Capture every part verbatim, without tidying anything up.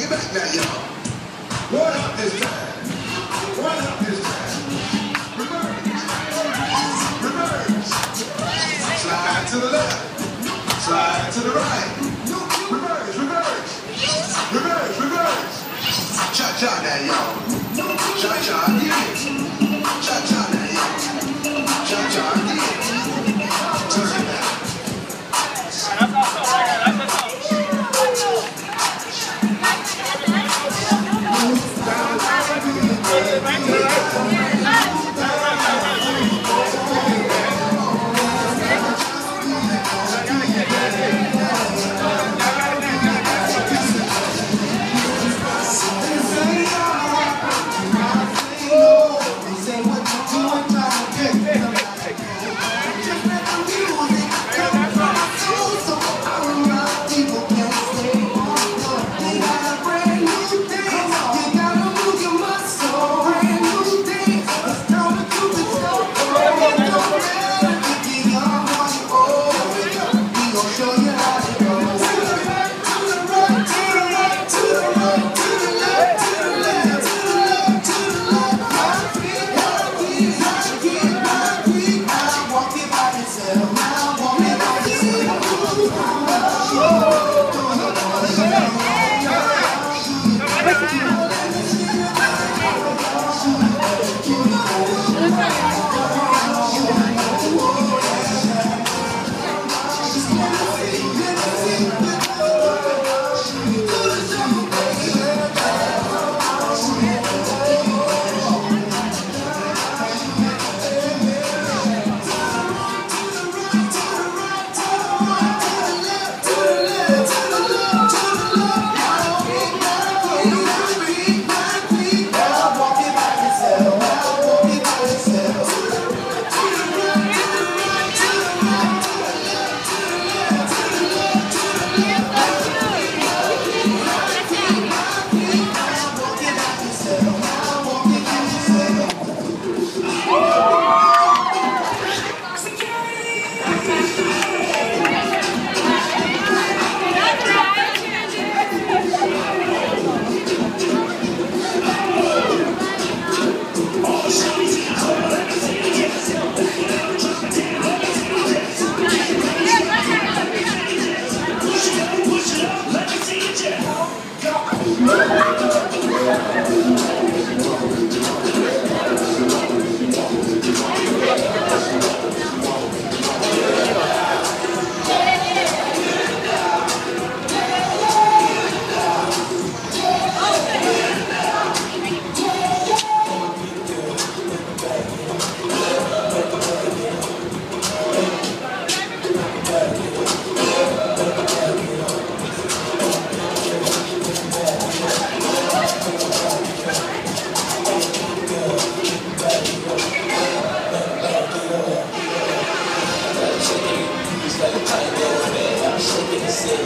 it back now, y'all. One up this time. One up this time. Reverse. Reverse. Slide to the left. Slide to the right. Reverse, reverse. Reverse, reverse. Cha-cha now, y'all. Cha-cha again. Cha-cha now, y'all. Cha-cha again. Turn it back.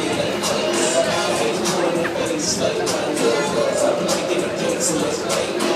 Like,